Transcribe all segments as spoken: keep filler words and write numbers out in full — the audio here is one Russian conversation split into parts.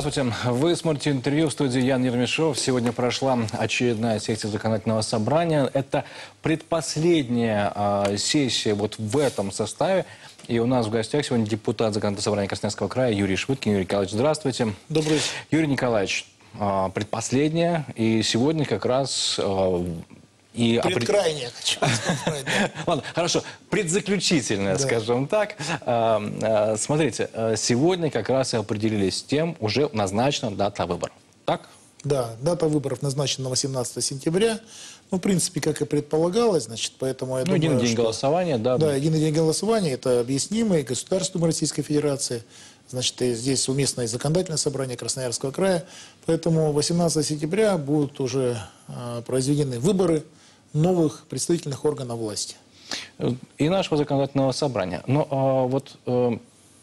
Здравствуйте. Вы смотрите интервью в студии Ян Ермешов. Сегодня прошла очередная сессия законодательного собрания. Это предпоследняя э, сессия вот в этом составе. И у нас в гостях сегодня депутат законодательного собрания Красноярского края Юрий Швыдкин. Юрий Николаевич, здравствуйте. Добрый вечер. Юрий Николаевич, э, предпоследняя. И сегодня как раз... Э, И Предкрайняя, хочу сказать. Ладно, хорошо. Предзаключительная, да. скажем так. Смотрите, сегодня как раз и определились с тем, уже назначена дата выборов. Так? Да, дата выборов назначена на восемнадцатое сентября. Ну, в принципе, как и предполагалось, значит, поэтому я ну, думаю, единый день что... голосования, да. Да, единый день голосования, это объяснимо и государству Российской Федерации. Значит, и здесь уместно и законодательное собрание Красноярского края. Поэтому восемнадцатого сентября будут уже э, произведены выборы новых представительных органов власти. И нашего законодательного собрания. Но а, вот а,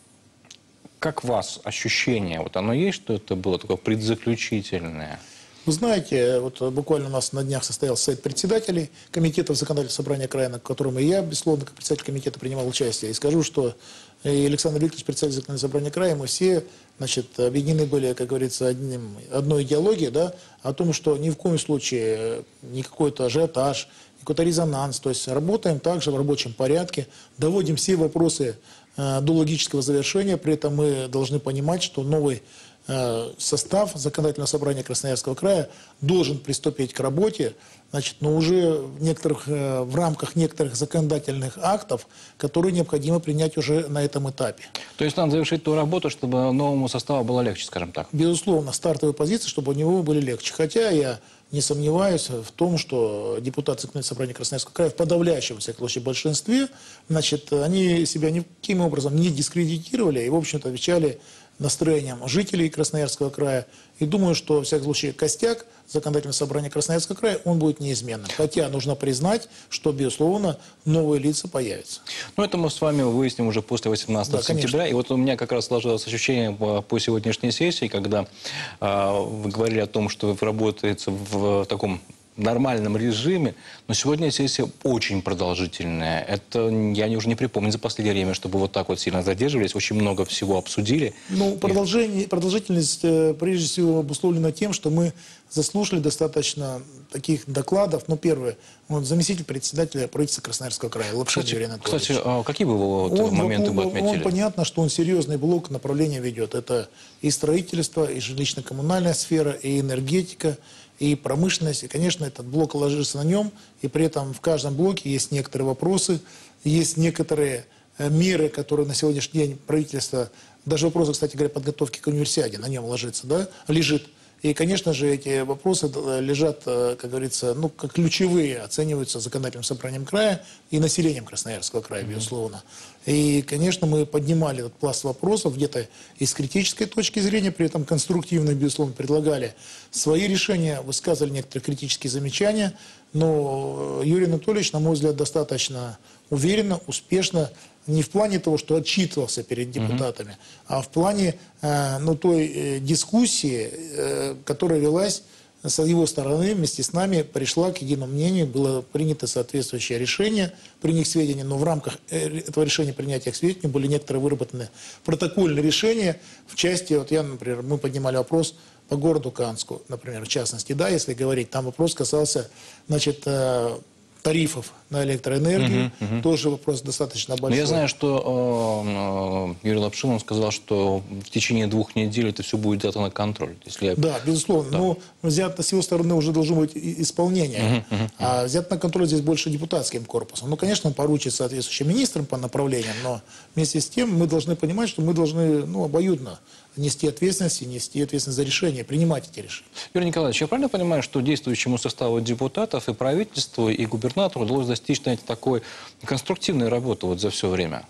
как у вас ощущение, вот оно есть, что это было такое предзаключительное? Вы знаете, вот буквально у нас на днях состоялся совет председателей комитетов законодательного собрания края, на котором и я, безусловно, как председатель комитета принимал участие. И скажу, что и Александр Викторович, председатель законодательного собрания края, мы все, значит, объединены были, как говорится, одним, одной идеологией, да, о том, что ни в коем случае не какой-то ажиотаж, не какой-то резонанс. То есть работаем также в рабочем порядке, доводим все вопросы э, до логического завершения. При этом мы должны понимать, что новый состав законодательного собрания Красноярского края должен приступить к работе, значит, но уже в, некоторых, в рамках некоторых законодательных актов, которые необходимо принять уже на этом этапе. То есть надо завершить ту работу, чтобы новому составу было легче, скажем так? Безусловно, стартовые позиции, чтобы у него были легче. Хотя я не сомневаюсь в том, что депутаты законодательного собрания Красноярского края в подавляющем, во всяком случае, большинстве, значит, они себя никаким образом не дискредитировали и, в общем-то, отвечали настроением жителей Красноярского края. И думаю, что, во всяком случае, костяк законодательного собрания Красноярского края, он будет неизменным. Хотя нужно признать, что, безусловно, новые лица появятся. Ну, это мы с вами выясним уже после восемнадцатого сентября. И вот у меня как раз сложилось ощущение по, по сегодняшней сессии, когда э, вы говорили о том, что вы работаете в таком нормальном режиме, но сегодня сессия очень продолжительная. Это я уже не припомню за последнее время, чтобы вот так вот сильно задерживались, очень много всего обсудили. Ну, продолжение, продолжительность прежде всего обусловлена тем, что мы заслушали достаточно таких докладов. Ну, первое, он заместитель председателя правительства Красноярского края, Лапшин Юрий Анатольевич. Кстати, а какие бы вот он, моменты он, бы отметили? Он, понятно, что он серьезный блок направления ведет. Это и строительство, и жилищно-коммунальная сфера, и энергетика, и промышленность. И, конечно, этот блок ложится на нем, и при этом в каждом блоке есть некоторые вопросы, есть некоторые меры, которые на сегодняшний день правительство, даже вопросы, кстати говоря, подготовки к универсиаде на нем ложится, да, лежит. И, конечно же, эти вопросы лежат, как говорится, ну, как ключевые, оцениваются законодательным собранием края и населением Красноярского края, безусловно. И, конечно, мы поднимали этот пласт вопросов где-то из критической точки зрения, при этом конструктивно, безусловно, предлагали свои решения, высказывали некоторые критические замечания, но Юрий Анатольевич, на мой взгляд, достаточно уверенно, успешно, не в плане того, что отчитывался перед депутатами, mm-hmm. а в плане э, ну, той э, дискуссии, э, которая велась с его стороны, вместе с нами, пришла к единому мнению, было принято соответствующее решение, принять к сведению, но в рамках этого решения принятия к сведению были некоторые выработаны протокольные решения в части, вот я, например, мы поднимали вопрос по городу Канску, например, в частности, да, если говорить, там вопрос касался, значит, э, тарифов на электроэнергию, uh-huh, uh-huh. тоже вопрос достаточно большой. Но я знаю, что э, Юрий Лапшин, он сказал, что в течение двух недель это все будет взято на контроль. Если я... Да, безусловно. Да. Но взято с его стороны уже должно быть исполнение. Uh-huh, uh-huh. А взято на контроль здесь больше депутатским корпусом. Ну, конечно, он поручит соответствующим министрам по направлениям, но вместе с тем мы должны понимать, что мы должны, ну, обоюдно нести ответственность и нести ответственность за решение, принимать эти решения. Юрий Николаевич, я правильно понимаю, что действующему составу депутатов и правительству, и губернатору удалось достичь, знаете, такой конструктивной работы вот за все время?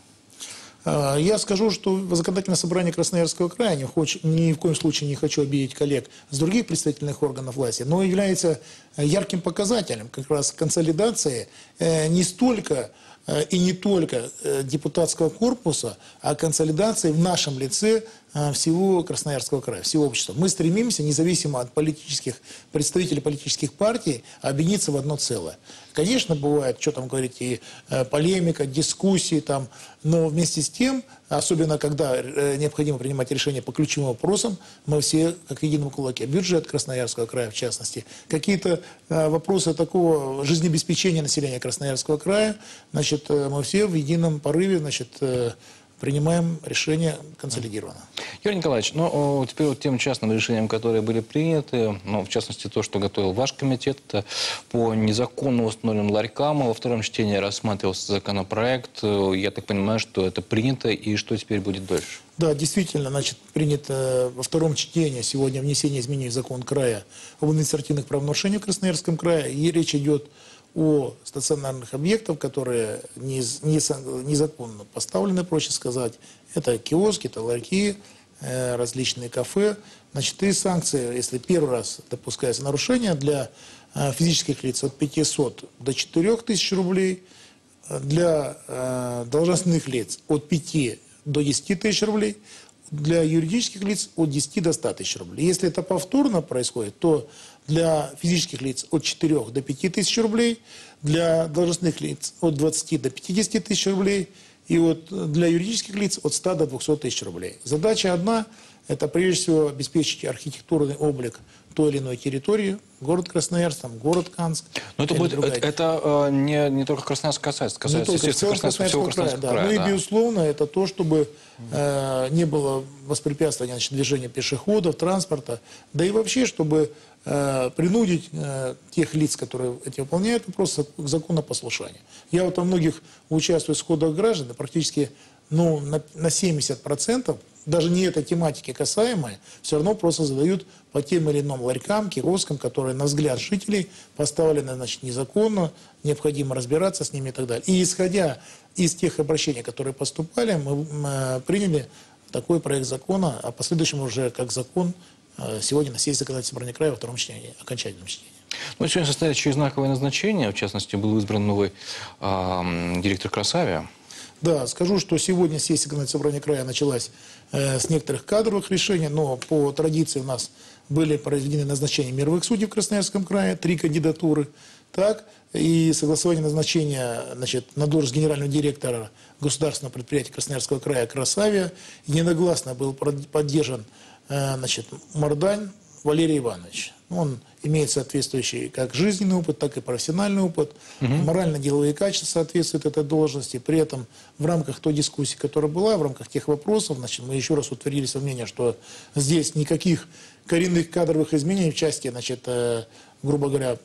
Я скажу, что законодательное собрание Красноярского края, ни в, ни в коем случае не хочу обидеть коллег с других представительных органов власти, но является ярким показателем как раз консолидации не столько и не только депутатского корпуса, а консолидации в нашем лице всего Красноярского края, всего общества. Мы стремимся, независимо от политических представителей политических партий, объединиться в одно целое. Конечно, бывает, что там говорить, и полемика, дискуссии, там, но вместе с тем, особенно когда необходимо принимать решения по ключевым вопросам, мы все как в едином кулаке. Бюджет Красноярского края, в частности, какие-то вопросы такого жизнеобеспечения населения Красноярского края, значит, мы все в едином порыве, значит, принимаем решение консолидированно. Юрий Николаевич, ну, теперь вот тем частным решениям, которые были приняты, ну, в частности, то, что готовил ваш комитет по незаконно установленным ларькам, во втором чтении рассматривался законопроект. Я так понимаю, что это принято, и что теперь будет дальше? Да, действительно, значит, принято во втором чтении сегодня внесение изменений в закон края об административных правонарушениях в Красноярском крае, и речь идет о стационарных объектах, которые незаконно поставлены, проще сказать. Это киоски, это ларьки, различные кафе. Значит, и санкции, если первый раз допускается нарушение, для физических лиц от пятисот до четырёх тысяч рублей, для должностных лиц от пяти до десяти тысяч рублей, для юридических лиц от десяти до ста тысяч рублей. Если это повторно происходит, то для физических лиц от четырёх до пяти тысяч рублей, для должностных лиц от двадцати до пятидесяти тысяч рублей и вот для юридических лиц от ста до двухсот тысяч рублей. Задача одна – это прежде всего обеспечить архитектурный облик той или иной территории, город Красноярск, там, город Канск. Но это, будет, это, это не, не только Красноярск касается, касается не только Красноярского, всего Красноярского края. края. Ну да. И, безусловно, это то, чтобы э, не было воспрепятствования, значит, движения пешеходов, транспорта, да и вообще, чтобы э, принудить э, тех лиц, которые эти выполняют, просто к законопослушанию. Я вот во многих участвую в сходах граждан, практически ну, на, на семьдесят процентов, даже не этой тематики касаемые, все равно просто задают по тем или иным ларькам, киоскам, которые, на взгляд жителей, поставлены, значит, незаконно, необходимо разбираться с ними и так далее. И исходя из тех обращений, которые поступали, мы, мы приняли такой проект закона, а последующем уже как закон сегодня на сессии законодательного собрания края во втором чтении, окончательном чтении. Ну, сегодня состоялось еще и знаковое назначение, в частности, был избран новый э, директор Красавиа. Да, скажу, что сегодня сессия законодательного собрания края началась э, с некоторых кадровых решений, но по традиции у нас были произведены назначения мировых судей в Красноярском крае, три кандидатуры, так, и согласование назначения, значит, на должность генерального директора государственного предприятия Красноярского края «Красавиа». Единогласно был поддержан, э, значит, Мордань Валерий Иванович. Он имеет соответствующий как жизненный опыт, так и профессиональный опыт. Угу. Морально-деловые качества соответствуют этой должности. При этом в рамках той дискуссии, которая была, в рамках тех вопросов, значит, мы еще раз утвердились во мнении, что здесь никаких коренных кадровых изменений в части, значит, э, грубо говоря,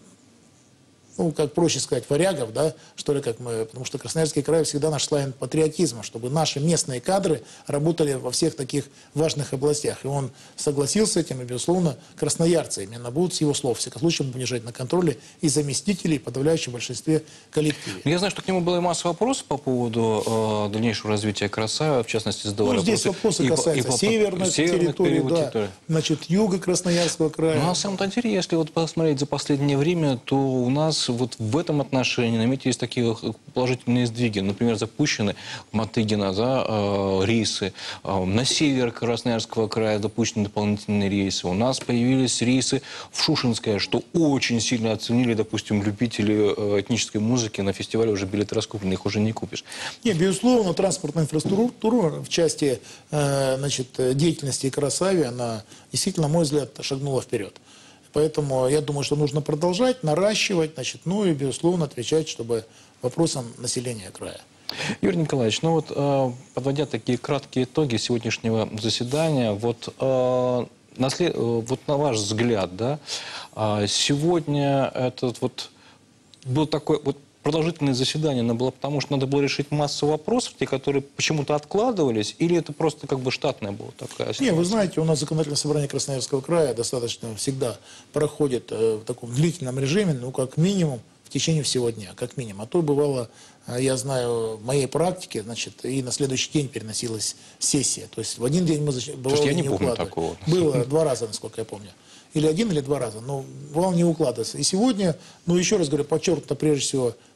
ну, как проще сказать, варягов, да, что ли, как мы, потому что Красноярский край всегда наш славен патриотизмом, чтобы наши местные кадры работали во всех таких важных областях. И он согласился с этим, и, безусловно, красноярцы именно будут, с его слов, в всяком случае, будем держать на контроле и заместителей, в подавляющем большинстве коллективе. Я знаю, что к нему была и масса вопросов по поводу э, дальнейшего развития Красавиа, в частности, задавали ну, здесь вопросы, вопросы касаются и, и, северной территории, да, территории. Значит, юга Красноярского края. Ну, а на самом-то деле, если вот посмотреть за последнее время, то у нас вот в этом отношении, наметьте, есть такие положительные сдвиги. Например, запущены в Матыгино, да, э, рейсы. Э, на север Красноярского края запущены дополнительные рейсы. У нас появились рейсы в Шушинское, что очень сильно оценили, допустим, любители э, этнической музыки. На фестивале уже билеты раскуплены, их уже не купишь. Не, безусловно, транспортная инфраструктура в части э, значит, деятельности Красавиа, она действительно, на мой взгляд, шагнула вперед. Поэтому я думаю, что нужно продолжать, наращивать, значит, ну и, безусловно, отвечать, чтобы вопросам населения края. Юрий Николаевич, ну вот, э, подводя такие краткие итоги сегодняшнего заседания, вот, э, на, след... вот на ваш взгляд, да, э, сегодня этот вот был такой вот продолжительное заседание, оно было потому, что надо было решить массу вопросов, те, которые почему-то откладывались, или это просто как бы штатная была такая ситуация? Не, вы знаете, у нас законодательное собрание Красноярского края достаточно всегда проходит э, в таком длительном режиме, ну, как минимум, в течение всего дня, как минимум. А то бывало, э, я знаю, в моей практике, значит, и на следующий день переносилась сессия. То есть в один день мы зач... бывало, я не, не помню такого. Было два раза, насколько я помню. Или один, или два раза, но бывало не укладываться. И сегодня, ну, еще раз говорю, подчеркнуто прежде всего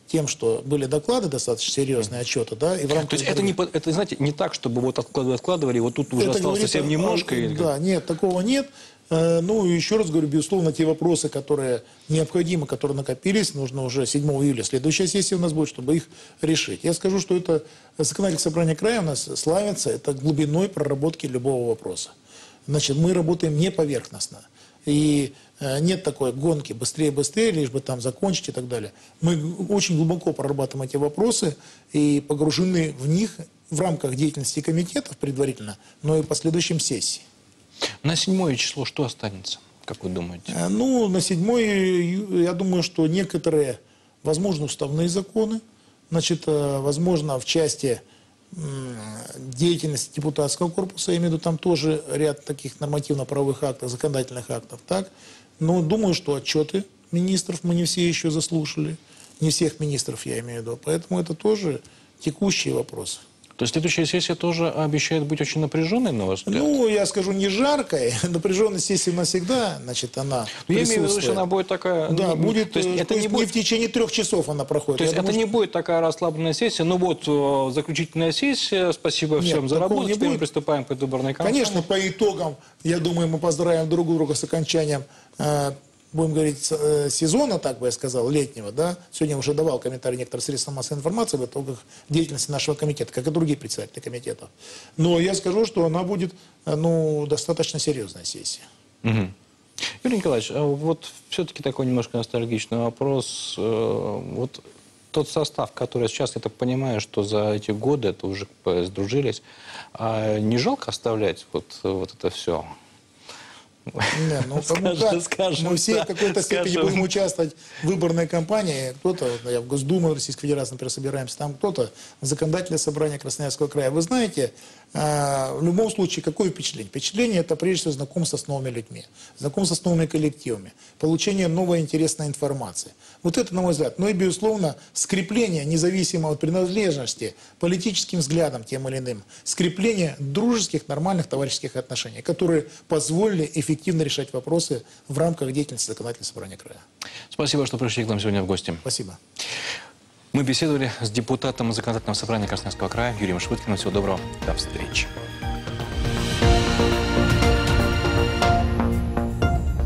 тем, что были доклады достаточно серьезные, отчеты, да, и в рамках... То есть это, не, это, знаете, не так, чтобы вот откладывали, откладывали, вот тут уже это осталось совсем о, немножко? О, или... Да, нет, такого нет. Ну, еще раз говорю, безусловно, те вопросы, которые необходимы, которые накопились, нужно уже седьмого июля, следующая сессия у нас будет, чтобы их решить. Я скажу, что это законодательное собрание края у нас славится, это глубиной проработки любого вопроса. Значит, мы работаем не поверхностно. И нет такой гонки быстрее-быстрее, лишь бы там закончить и так далее. Мы очень глубоко прорабатываем эти вопросы и погружены в них в рамках деятельности комитетов предварительно, но и в последующем сессии. На седьмое число что останется, как вы думаете? Ну, на седьмое, я думаю, что некоторые, возможно, уставные законы, значит, возможно, в части деятельности депутатского корпуса, я имею в виду, там тоже ряд таких нормативно-правовых актов, законодательных актов, так. Но думаю, что отчеты министров мы не все еще заслушали, не всех министров я имею в виду, поэтому это тоже текущие вопросы. То есть следующая сессия тоже обещает быть очень напряженной, на ваш взгляд? Ну, я скажу, не жаркой. Напряженность сессии навсегда, значит, она Я имею в виду, что она будет такая... Да, не, будет, то есть это то есть не, будет... не в течение трех часов она проходит. То есть я это думаю, не что... будет такая расслабленная сессия, но вот э, заключительная сессия, спасибо Нет, всем за работу, теперь будет. мы приступаем к предвыборной кампании. Конечно, по итогам, я думаю, мы поздравим друг друга с окончанием, э, будем говорить, э, сезона, так бы я сказал, летнего, да. Сегодня уже давал комментарий некоторых средств массовой информации в итогах деятельности нашего комитета, как и другие председатели комитетов. Но я скажу, что она будет, э, ну, достаточно серьезная сессия. Угу. Юрий Николаевич, а вот все-таки такой немножко ностальгичный вопрос. Вот тот состав, который сейчас, я так понимаю, что за эти годы это уже сдружились, а не жалко оставлять вот, вот это все? Не, ну, скажем, как, скажем, мы все да, в какой-то степени скажем. будем участвовать в выборной кампании. Кто-то, я в Госдуму Российской Федерации, например, собираемся, там кто-то в законодательное собрание Красноярского края. Вы знаете, в любом случае, какое впечатление? Впечатление – это прежде всего знакомство с новыми людьми, знакомство с новыми коллективами, получение новой интересной информации. Вот это, на мой взгляд. Ну и, безусловно, скрепление, независимо от принадлежности, политическим взглядам тем или иным, скрепление дружеских, нормальных товарищеских отношений, которые позволили эффективно решать вопросы в рамках деятельности законодательного собрания края. Спасибо, что пришли к нам сегодня в гости. Спасибо. Мы беседовали с депутатом законодательного собрания Красноярского края Юрием Швыдкиным. Всего доброго. До встречи.